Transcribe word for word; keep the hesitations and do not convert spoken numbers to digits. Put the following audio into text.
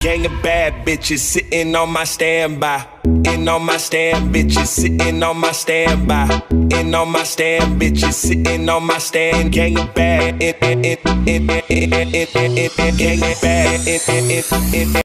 Gang of bad bitches sitting on my standby. In on my stand, bitches sitting on my standby. In on my stand, bitches sitting on my stand. Gang of bad, gang of bad.